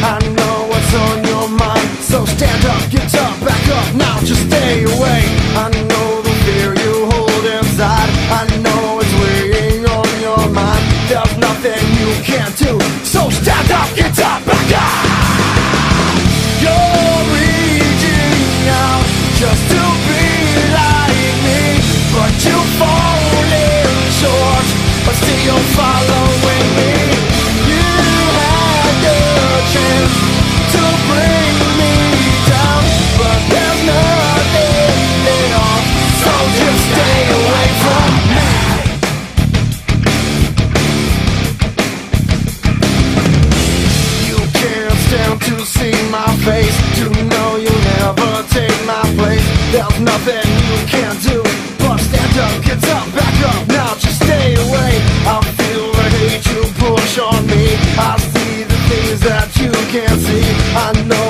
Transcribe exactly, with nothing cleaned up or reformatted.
I know what's on your mind, so stand up, get up, back up, now just stay away. I know the fear you hold inside, I know it's weighing on your mind. There's nothing you can't do, so stand up, get up, back up. You're reaching out just to be like me, but you're falling short, but still you're following me. You had the chance to bring me down, but there's nothing there, so just stay away from me. You can't stand to see my face, to know you'll never take my place. There's nothing you can do, but stand up, get up, back up, now just stay away. I feel the hate you push on me, I see the things that you can't see. I know